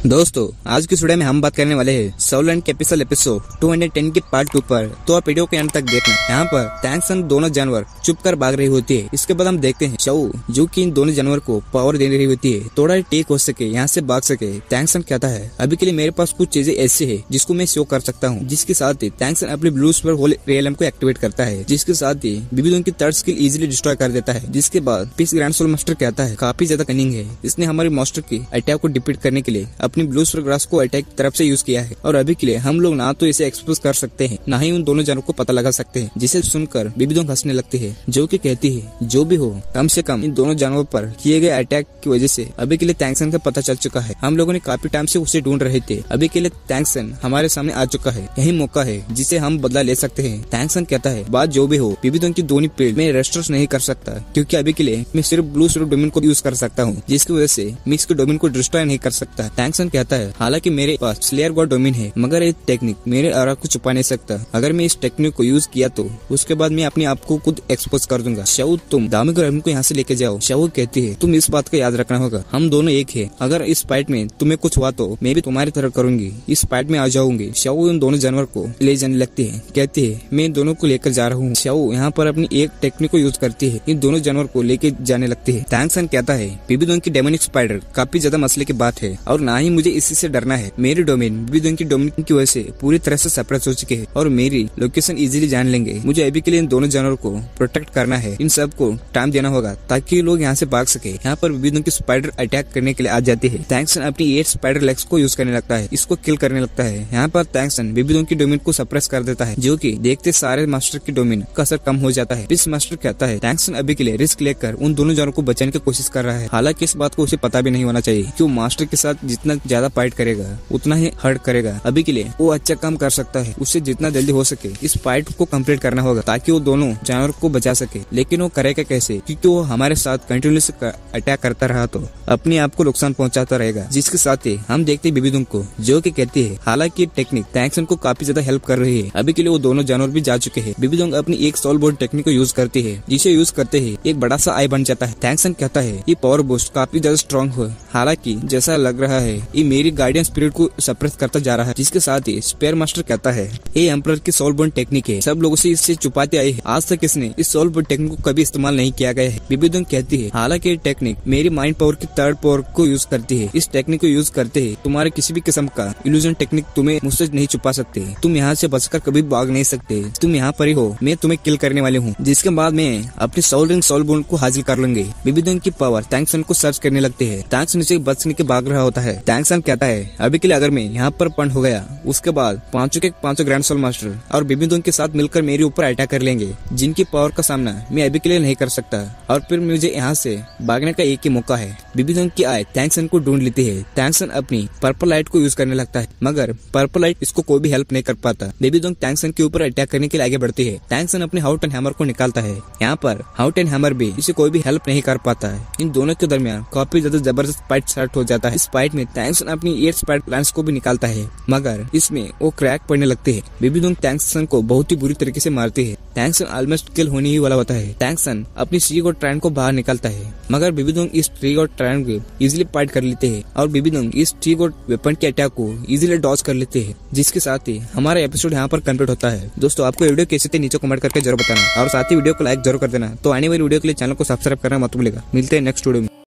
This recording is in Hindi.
दोस्तों आज की वीडियो में हम बात करने वाले हैं सोलैंड कैपिटल एपिसोड 210 के पार्ट 2 पर। तो आप वीडियो के अंत तक देखना। यहाँ पर टैंक्सन दोनों जानवर चुप कर भाग रही होती है। इसके बाद हम देखते हैं शाओ जो कि इन दोनों जानवर को पावर दे रही होती है, थोड़ा टेक हो सके, यहाँ से भाग सके। टैंक्सन कहता है अभी के लिए मेरे पास कुछ चीजें ऐसी है जिसको मैं शो कर सकता हूँ। जिसके साथ ही टैंक्सन अपने ब्लू स्पर होल रियलम को एक्टिवेट करता है, जिसके साथ ही बिबिदोंग की थर्ड स्किल इजिली डिस्ट्रॉय कर देता है। जिसके बाद पीस ग्रैंड सोल मास्टर कहता है काफी ज्यादा कनिंग है, इसने हमारे मास्टर की अटैक को डिफीट करने के लिए अपनी ब्लू स्पर ग्रास को अटैक की तरफ से यूज किया है। और अभी के लिए हम लोग ना तो इसे एक्सपोज कर सकते हैं, ना ही उन दोनों जानवरों को पता लगा सकते हैं। जिसे सुनकर बिबिदोंग हंसने लगती है, जो कि कहती है जो भी हो कम से कम इन दोनों जानवरों पर किए गए अटैक की वजह से अभी के लिए टैंक्सन का पता चल चुका है। हम लोगों ने काफी टाइम से उसे ढूंढ रहे थे। अभी के लिए टैंक्सन हमारे सामने आ चुका है, यही मौका है जिसे हम बदला ले सकते हैं। टैंक्सन कहता है बात जो भी हो बिबिदोंग की दोनों पेड़ में रेस्टोरेंट नहीं कर सकता, क्योंकि अभी के लिए मैं सिर्फ ब्लू स्वर डोमेन को यूज कर सकता हूँ, जिसकी वजह से मिक्स के डोमेन को डिस्ट्रॉय नहीं कर सकता। टैंक्सन कहता है हालांकि मेरे पास स्लेयर गॉड डोमेन है, मगर ये टेक्निक मेरे ऑरा को छुपा नहीं सकता। अगर मैं इस टेक्निक को यूज किया तो उसके बाद मैं अपने आप को खुद एक्सपोज कर दूंगा। शाओ तुम दामी को को यहाँ से लेके जाओ। शाओ कहती है तुम इस बात का याद रखना होगा, हम दोनों एक है। अगर इस फाइट में तुम्हें कुछ हुआ तो मैं भी तुम्हारी तरह करूंगी, इस फाइट में आ जाऊंगी। शाओ उन दोनों जानवर को ले जाने लगती है, कहती है मैं दोनों को लेकर जा रहा हूँ। शाओ यहाँ पर अपनी एक टेक्निक को यूज करती है, इन दोनों जानवर को लेके जाने लगती है। टैंक्सन कहता है बिबिदोंग की डेमोनिक स्पाइडर काफी ज्यादा मसले की बात है, और ना ही मुझे इसी से डरना है। मेरी डोमेन बिबिदोंग की डोमेन की वजह से पूरी तरह से सप्रेस हो चुके हैं, और मेरी लोकेशन इजीली जान लेंगे। मुझे अभी के लिए इन दोनों जानवरों को प्रोटेक्ट करना है, इन सब को टाइम देना होगा ताकि लोग यहाँ से भाग सके। यहाँ पर बिबिदोंग की स्पाइडर अटैक करने के लिए आ जाती है। टैंक्सन अपनी 8 स्पाइडर लेग्स को यूज करने लगता है, इसको किल करने लगता है। यहाँ पर टैंक्सन बिबिदोंग की डोमेन को सप्रेस कर देता है, जो कि देखते सारे मास्टर की डोमेन का असर कम हो जाता है। इस मास्टर कहता है टैंक्सन अभी के लिए रिस्क लेकर उन दोनों जानवरों को बचाने की कोशिश कर रहा है। हालांकि इस बात को उसे पता भी नहीं होना चाहिए कि वो मास्टर के साथ जितना ज्यादा फाइट करेगा उतना ही हर्ट करेगा। अभी के लिए वो अच्छा काम कर सकता है, उससे जितना जल्दी हो सके इस फाइट को कंप्लीट करना होगा ताकि वो दोनों जानवर को बचा सके। लेकिन वो करेगा कैसे, क्योंकि वो हमारे साथ कंटिन्यूस अटैक करता रहा तो अपने आप को नुकसान पहुंचाता रहेगा। जिसके साथ ही हम देखते हैं बिबिदोंग को, जो कि कहती है हालांकि टेक्निक टैंक्सन को काफी ज्यादा हेल्प कर रही है। अभी के लिए वो दोनों जानवर भी जा चुके हैं। बिबिदोंग अपनी एक सोल बोर्ड टेक्निक को यूज करती है, जिसे यूज करते ही एक बड़ा सा आई बन जाता है। टैंक्सन कहता है ये पावर बूस्ट काफी ज्यादा स्ट्रॉन्ग हो, हालांकि जैसा लग रहा है ये मेरी गार्डियन स्पिरिट को सप्रेस करता जा रहा है। जिसके साथ ही स्पेयर मास्टर कहता है ये एम्परर की सोल बोर्ड टेक्निक है, सब लोगों से इससे छुपाते आए हैं, आज तक इसने इस सोल बोर्ड टेक्निक को कभी इस्तेमाल नहीं किया गया है। बिबिदोंग कहती है हालांकि ये टेक्निक मेरी माइंड पावर की थर्ड पावर को यूज करती है। इस टेक्निक को यूज करते ही तुम्हारे किसी भी किस्म का इल्यूजन टेक्निक तुम्हें मुझसे नहीं छुपा सकते। तुम यहाँ से बचकर कभी भाग नहीं सकते, तुम यहाँ पर ही हो, मैं तुम्हें किल करने वाले हूँ। जिसके बाद मैं अपनी सोल रिंग सोल बोर्ड को हासिल कर लूंगी। बिबिदोंग की पावर टैंक्सन को सर्च करने लगती है। टैंक्सन से बचने के भाग रहा होता है। टैंक्सन कहता है अभी के लिए अगर मैं यहाँ पर पंड हो गया उसके बाद पांचों के पांचों ग्रैंड सोल मास्टर और बिबिदोंग के साथ मिलकर मेरे ऊपर अटैक कर लेंगे, जिनकी पावर का सामना मैं अभी के लिए नहीं कर सकता, और फिर मुझे यहाँ से भागने का एक ही मौका है। बिबिदोंग की आय टैंक्सन को ढूंढ लेती है। टैंक्सन अपनी पर्पल लाइट को यूज करने लगता है, मगर पर्पल लाइट इसको कोई भी हेल्प नहीं कर पाता। बिबिदोंग टैंक्सन के ऊपर अटैक करने के लिए आगे बढ़ती है। टैंक्सन अपने हाउट एंड हैमर को निकालता है। यहाँ पर हाउट एंड हैमर भी इसे कोई भी हेल्प नहीं कर पाता है। इन दोनों के दरमियान काफी ज्यादा जबरदस्त फाइट स्टार्ट हो जाता है। इस फाइट में टैंक्सन अपनी 8 स्पाइडर प्लांट्स को भी निकालता है, मगर इसमें वो क्रैक पड़ने लगते हैं। बिबिदोंग टैंक्सन को बहुत ही बुरी तरीके से मारती है। टैंक्सन ऑलमोस्ट किल होने ही वाला होता है। टैंक्सन अपनी सी गॉड ट्रायन को बाहर निकालता है, मगर बिबिदोंग इस ट्री गॉड ट्रायन को इजीली फाइट कर लेते हैं, और बिबिदोंग इस ट्री गॉड वेपन के अटैक को इजीली डॉज कर लेते हैं। जिसके साथ ही हमारा एपिसोड यहाँ पर कंप्लीट होता है। दोस्तों आपको वीडियो कैसे थे नीचे कमेंट करके जरूर बताना, और साथ ही वीडियो को लाइक जरूर कर देना। तो आने वाली वीडियो के लिए चैनल को सब्सक्राइब करना मत भूलिएगा। मिलते हैं नेक्स्ट वीडियो में।